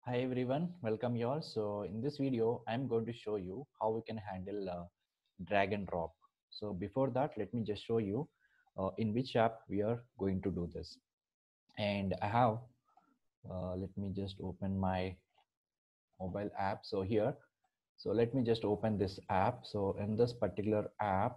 Hi everyone, welcome you all. So in this video, I'm going to show you how we can handle drag and drop. So before that, let me just show you in which app we are going to do this. And I have, let me just open my mobile app. So here, so let me just open this app. So in this particular app,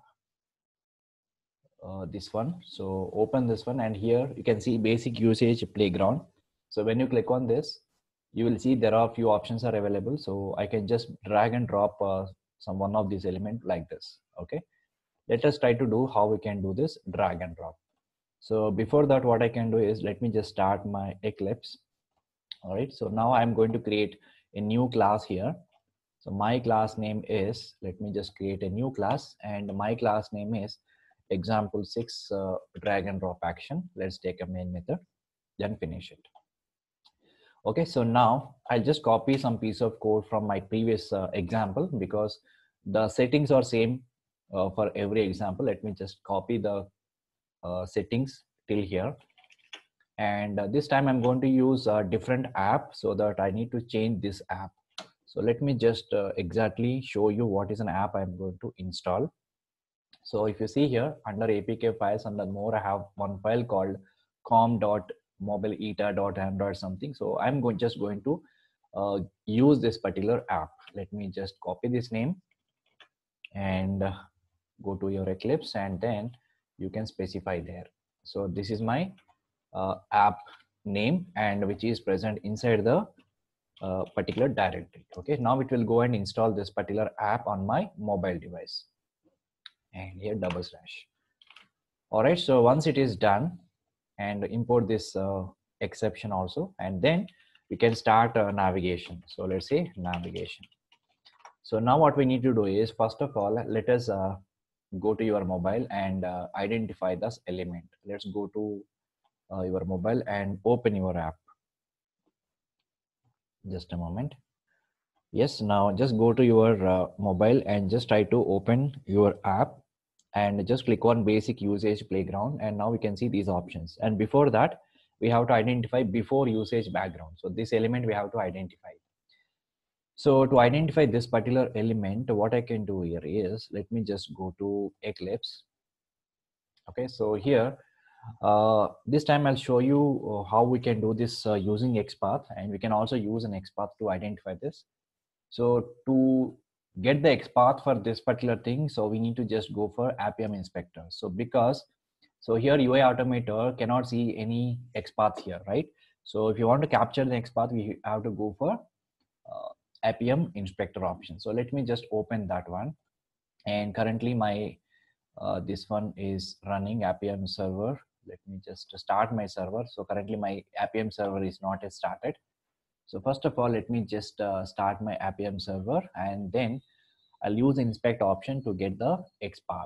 this one. So open this one and here you can see basic usage playground. So when you click on this, you will see there are few options are available. So I can just drag and drop some one of these element like this. Okay. Let us try to do how we can do this drag and drop. So before that, what I can do is let me just start my Eclipse. All right. So now I'm going to create a new class here. So my class name is, let me just create a new class and my class name is example 6 drag and drop action. Let's take a main method, then finish it. Okay, so now I'll just copy some piece of code from my previous example because the settings are same for every example. Let me just copy the settings till here. And this time I'm going to use a different app so that I need to change this app. So let me just exactly show you what is an app I'm going to install. So if you see here under APK files under more, I have one file called com.mobileeta.android something. So I'm just going to use this particular app. Let me just copy this name and go to your Eclipse and then you can specify there. So this is my app name and which is present inside the particular directory. Okay, now it will go and install this particular app on my mobile device and here double slash. All right, so once it is done and import this exception also and then we can start navigation. So let's say navigation. So now what we need to do is first of all let us go to your mobile and identify this element. Let's go to your mobile and open your app. Just a moment. Yes, now just go to your mobile and just try to open your app and just click on basic usage playground and now we can see these options. And before that, we have to identify before usage background. So this element we have to identify. So to identify this particular element, what I can do here is, let me just go to Eclipse. Okay, so here, this time I'll show you how we can do this using XPath, and we can also use an XPath to identify this. So to get the XPath for this particular thing, so we need to just go for Appium Inspector. So because, so here UI Automator cannot see any XPath here, right? So if you want to capture the XPath, we have to go for Appium Inspector option. So let me just open that one. And currently my, this one is running Appium server. Let me just start my server. So currently my Appium server is not yet started. So first of all, let me just start my Appium server and then I'll use inspect option to get the XPath.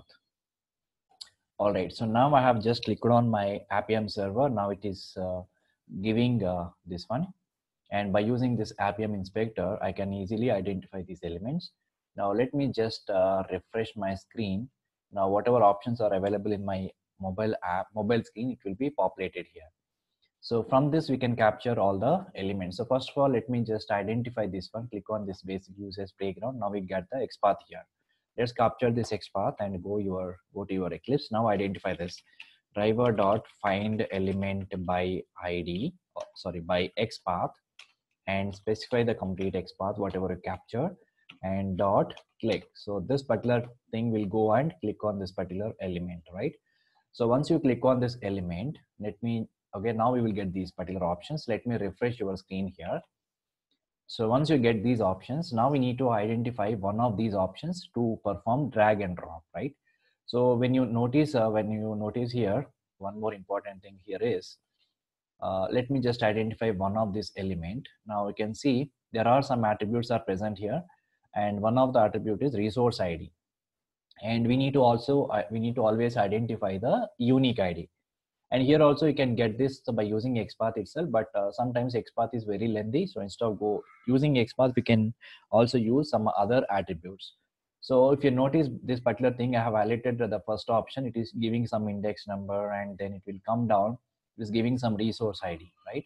All right, so now I have just clicked on my Appium server. Now it is giving this one. And by using this Appium inspector, I can easily identify these elements. Now let me just refresh my screen. Now whatever options are available in my mobile app, mobile screen, it will be populated here. So from this, we can capture all the elements. So first of all, let me just identify this one. Click on this basic users playground. Now we get the XPath here. Let's capture this XPath and go to your Eclipse. Now identify this driver dot find element by ID, sorry, by XPath, and specify the complete XPath, whatever you capture, and dot click. So this particular thing will go and click on this particular element, right? So once you click on this element, let me, okay, now we will get these particular options. Let me refresh your screen here. So once you get these options, now we need to identify one of these options to perform drag and drop, right? So when you notice here, one more important thing here is, let me just identify one of this element. Now you can see there are some attributes are present here, and one of the attribute is resource ID. And we need to also we need to always identify the unique ID. And here also you can get this by using XPath itself, but sometimes XPath is very lengthy. So instead of using XPath, we can also use some other attributes. So if you notice this particular thing, I have highlighted the first option. It is giving some index number and then it will come down. It is giving some resource ID, right?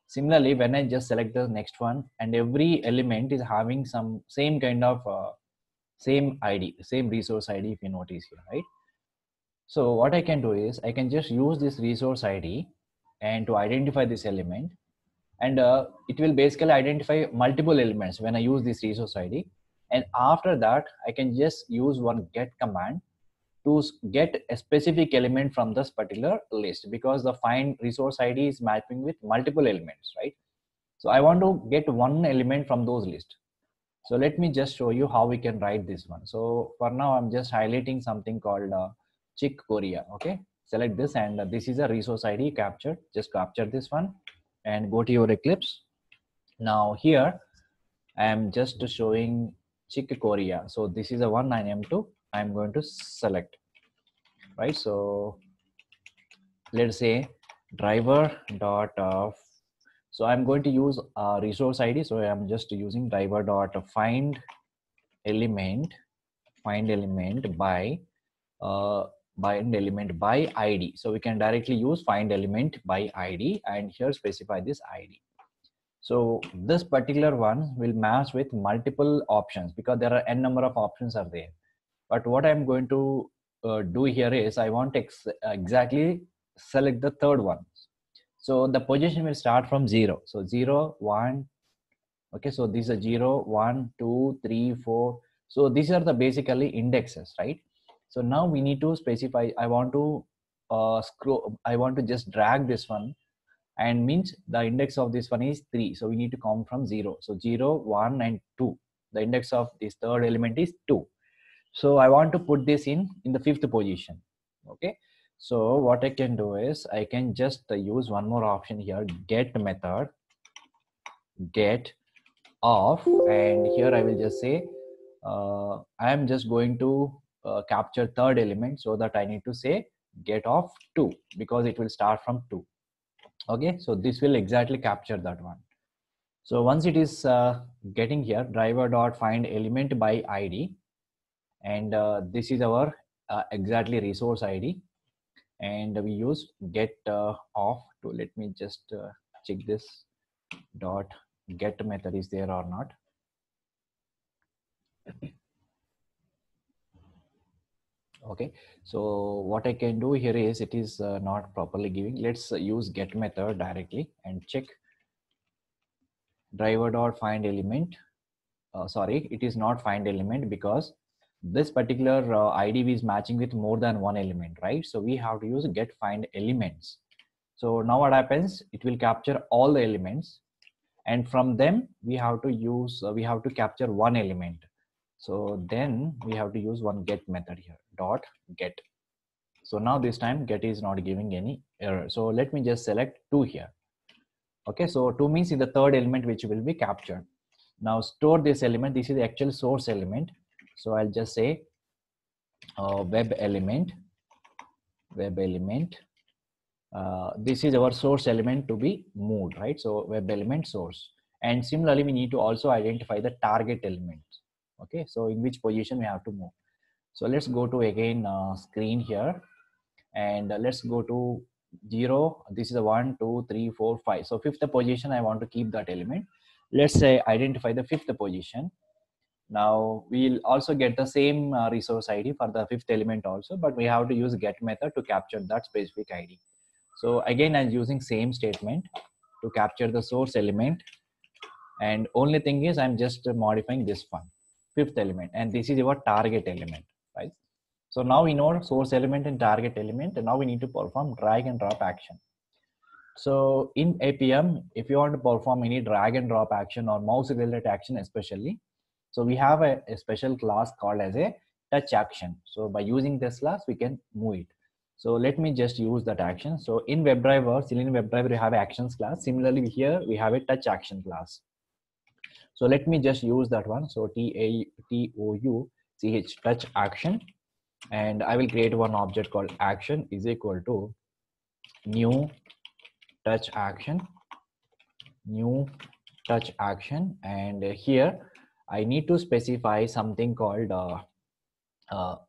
Similarly, when I just select the next one, and every element is having some same kind of same ID, same resource ID, if you notice here, right? So what I can do is I can just use this resource ID and to identify this element, and it will basically identify multiple elements when I use this resource ID. And after that, I can just use one get command to get a specific element from this particular list, because the find resource ID is mapping with multiple elements, right? So I want to get one element from those lists. So let me just show you how we can write this one. So for now, I'm just highlighting something called Chick Korea. Okay, select this, and this is a resource ID captured. Just capture this one and go to your Eclipse. Now here, I am just showing Chick Korea. So this is a one I am to. I'm going to select, right? So let's say driver dot so I'm going to use resource ID. So I'm just using driver dot find element by find element by ID. So we can directly use find element by ID, and here specify this ID. So this particular one will match with multiple options because there are n number of options are there. But what I'm going to do here is I want to exactly select the third one. So the position will start from 0. So 0, 1. Okay, so these are 0, 1, 2, 3, 4. So these are the basically indexes, right? So now we need to specify. I want to scroll. I want to just drag this one, and means the index of this one is 3. So we need to count from 0. So 0, 1, and 2. The index of this third element is 2. So I want to put this in the fifth position. Okay, so what I can do is I can just use one more option here, get method, get off, and here I will just say I am just going to capture third element, so that I need to say get off 2 because it will start from 2. Okay, so this will exactly capture that one. So once it is getting here, driver dot find element by ID, and this is our exactly resource ID, and we use get off to, let me just check this dot get method is there or not. Okay, so what I can do here is it is not properly giving. Let's use get method directly and check driver dot find element. Sorry, it is not find element because this particular ID is matching with more than one element, right? So we have to use get find elements. So now what happens, it will capture all the elements, and from them we have to use we have to capture one element. So then we have to use one get method here, dot get. So now this time get is not giving any error. So let me just select 2 here. Okay, so 2 means in the third element which will be captured. Now store this element. This is the actual source element. So I'll just say web element. This is our source element to be moved, right? So web element source. And similarly, we need to also identify the target element. Okay, so in which position we have to move. So let's go to again screen here, and let's go to 0. This is a 1, 2, 3, 4, 5. So fifth position, I want to keep that element. Let's say identify the fifth position. Now we'll also get the same resource ID for the fifth element also, but we have to use get method to capture that specific ID. So again, I'm using same statement to capture the source element, and only thing is I'm just modifying this one, fifth element, and this is your target element, right? So now we know source element and target element, and now we need to perform drag and drop action. So in APM, if you want to perform any drag and drop action or mouse related action especially, so we have a special class called as a touch action. So by using this class, we can move it. So let me just use that action. So in WebDriver, Selenium WebDriver, we have actions class. Similarly, here we have a touch action class. So let me just use that one. So TOUCH touch action, and I will create one object called action is equal to new touch action, and here I need to specify something called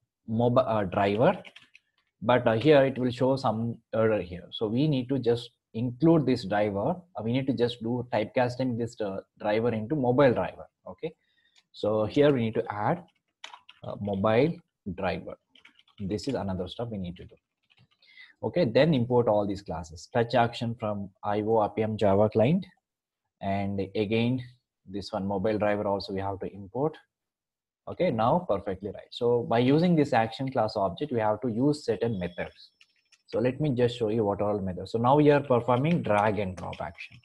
mobile driver, but here it will show some error here. So we need to just include this driver, we need to just do typecasting this driver into mobile driver. Okay, so here we need to add mobile driver. This is another stuff we need to do. Okay, then import all these classes. Touch action from IO RPM Java client, and again this one mobile driver also we have to import. Okay, now perfectly right. So by using this action class object, we have to use certain methods. So let me just show you what are all methods. So now we are performing drag and drop action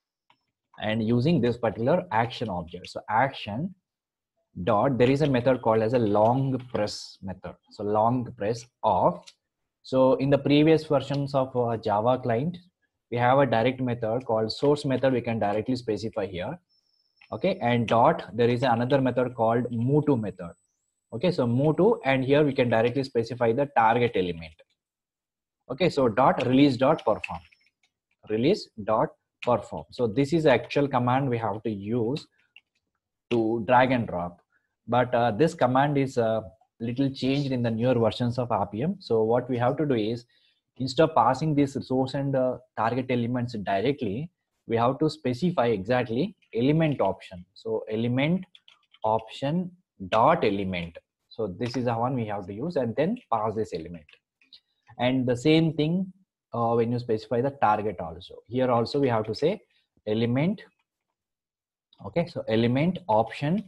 and using this particular action object. So action dot, there is a method called as a long press method. So long press of. So in the previous versions of Java client, we have a direct method called source method. We can directly specify here. Okay, and dot, there is another method called move to method. Okay, so move to, and here we can directly specify the target element. Okay, so dot release dot perform, release dot perform. So this is the actual command we have to use to drag and drop, but this command is little changed in the newer versions of RPM. So what we have to do is, instead of passing this source and target elements directly, we have to specify exactly element option. So element option dot element. So this is the one we have to use, and then pass this element. And the same thing when you specify the target also. Here also we have to say element. Okay, so element option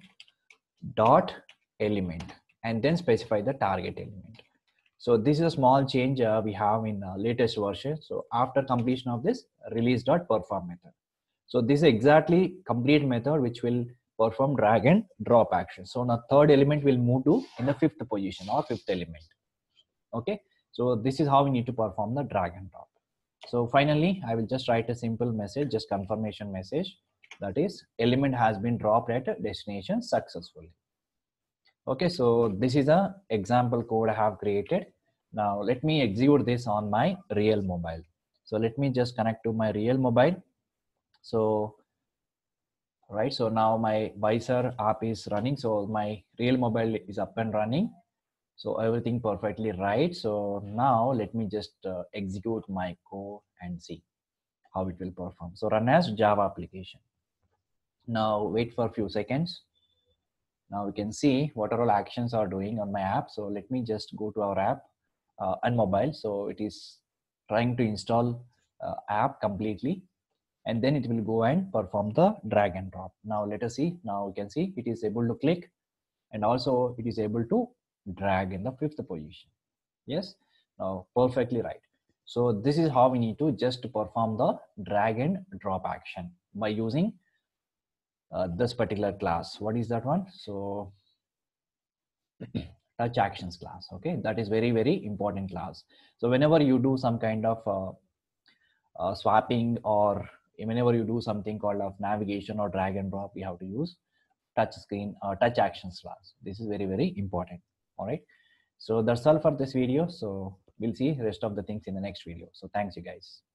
dot element, and then specify the target element. So this is a small change we have in latest version. So after completion of this, release dot perform method. So this is exactly complete method which will perform drag and drop action. So now third element will move to in the fifth position or fifth element. Okay, so this is how we need to perform the drag and drop. So finally, I will just write a simple message, just confirmation message, that is element has been dropped at destination successfully. Okay, so this is a example code I have created. Now let me execute this on my real mobile. So let me just connect to my real mobile. So right, so now my Visor app is running. So my real mobile is up and running. So everything perfectly right. So now let me just execute my code and see how it will perform. So run as Java application. Now wait for a few seconds. Now we can see what are all actions are doing on my app. So let me just go to our app and mobile. So it is trying to install app completely, and then it will go and perform the drag and drop. Now let us see. Now we can see it is able to click, and also it is able to drag in the fifth position. Yes, now perfectly right. So this is how we need to just perform the drag and drop action by using this particular class. What is that one? So touch actions class. Okay, that is very, very important class. So whenever you do some kind of swapping, or whenever you do something called of navigation or drag and drop, we have to use touch screen touch actions class. This is very, very important. All right, so that's all for this video. So we'll see rest of the things in the next video. So thanks you guys.